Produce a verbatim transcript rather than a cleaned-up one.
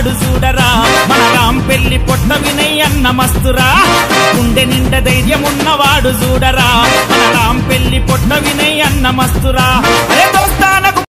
ఉన్నవాడు చూడరా మన రాంపెల్లి పొట్ట వినయ్ అన్న మస్తురా గుండె నిండ ధైర్యం ఉన్నవాడు చూడరా మన రాంపెల్లి పొట్ట వినయ్ అన్న మస్తురా